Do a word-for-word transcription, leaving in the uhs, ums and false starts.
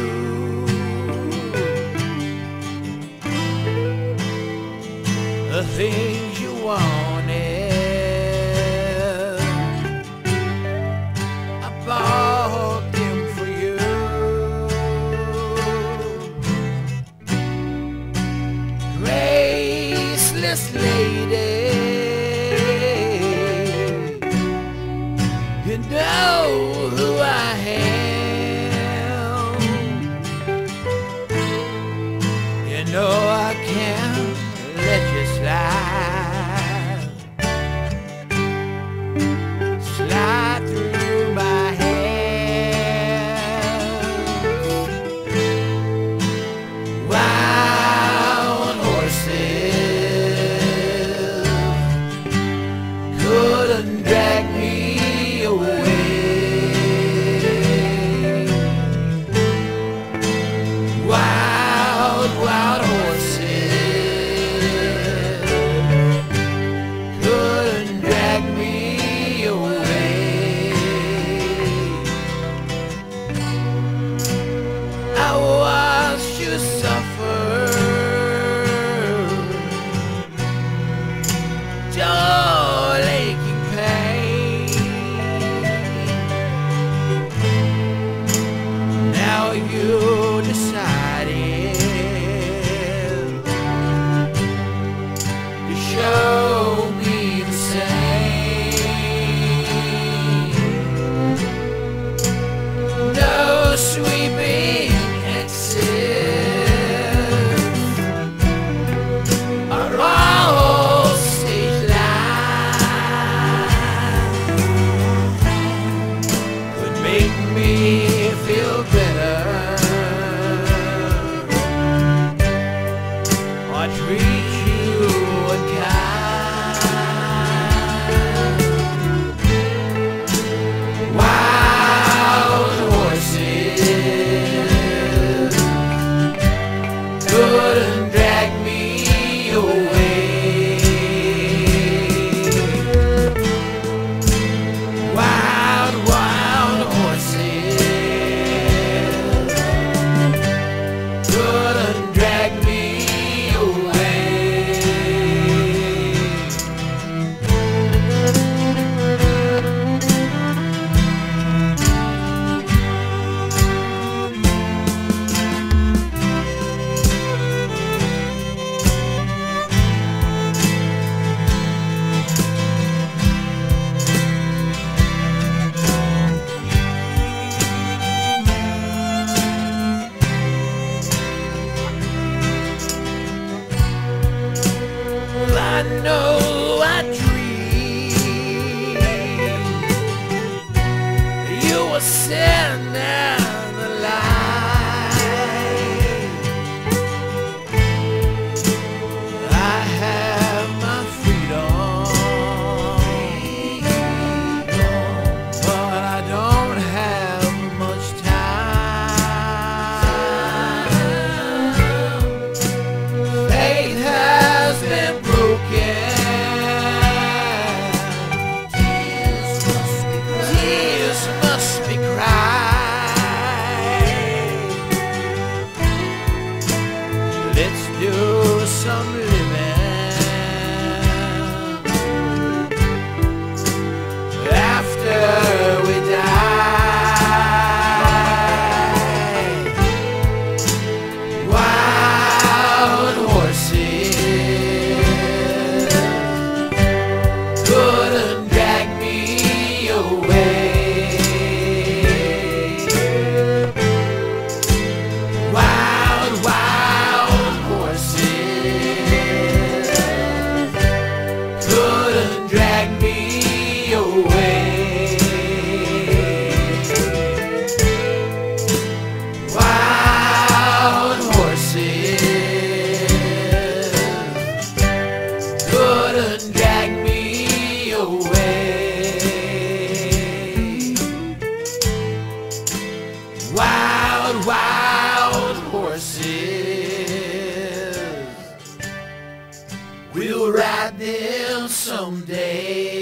the things you wanted. I bought them for you. Graceless lady, you know who I am. You know I can't let you slide, slide through my hands. Wild horses couldn't drag me away. Wild, wild horses couldn't drag me away. I watched you suffer, dull aching pain. Now you decided to show me the same. No sweeping exits are all stage lines could make me feel better or treat you unkind. Wild horses couldn't drag me away. Wild, wild horses couldn't drag me away. Well, I know I dreamed you were sitting down the line. I have my freedom, but I don't have much time. Faith has been broken. Tears must be cried. Tears must be cried. Let's do some living after we die. Wild horses couldn't drag me away. Wild, wild horses couldn't drag me away. Wild horses couldn't drag me away. Wild, wild horses, we'll ride them someday.